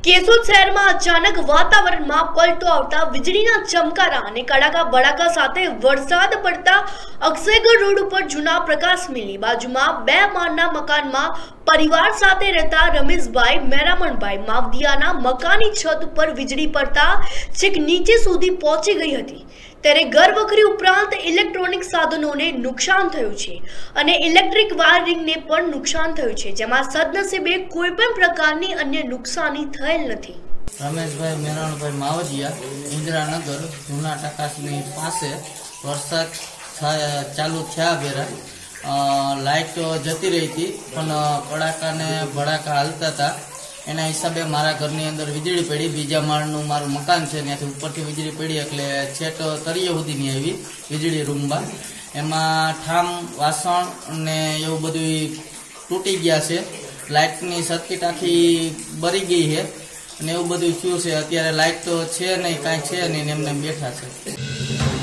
કેશોદ શહેરમાં અચાનક વાતાવરણમાં પલટો આવતા વીજળીના ચમકારા અને કડાકા ભડાકા સાથે વરસાદ પડતા અક્ષયગઢ રોડ ઉપર જૂના પ્રકાશ મિલની બાજુમાં 2 માળના મકાનમાં પરિવાર સાથે રહેતા રમેશભાઈ મેરામણભાઈ માવદિયાના મકાનની છત ઉપર વીજળી પડતા છેક નીચે સુધી પહોંચી ગઈ હતી। ત્યારે ઘર વખરી ઉપરાંત ઇલેક્ટ્રોનિક સાધનોને નુકસાન થયું છે અને ઇલેક્ટ્રિક વાયરિંગને પણ નુકસાન થયું છે, જેમાં સદનસીબે કોઈ પણ પ્રકારની અન્ય નુકસાની થયેલ નથી। રમેશભાઈ મેરામણભાઈ માવદિયા, ઇન્દ્રાનગર જૂના ટકાસની પાસે વરસાદ ચાલુ થયા બેરા લાઇટ જતી રહી હતી, પણ કડાકા ને ભડાકા હાલતા હતા। એના હિસાબે મારા ઘરની અંદર વીજળી પડી। બીજા માળનું મારું મકાન છે, ત્યાંથી ઉપરથી વીજળી પડી એટલે છેક તળિયે સુધીની આવી વીજળી રૂમમાં। એમાં ઠામ વાસણ ને એવું બધું તૂટી ગયા છે, લાઇટની સર્કિટ આખી બળી ગઈ છે અને એવું બધું થયું છે। અત્યારે લાઇટ તો છે નહીં, કાંઈ છે નહીં, એમને બેઠા છે।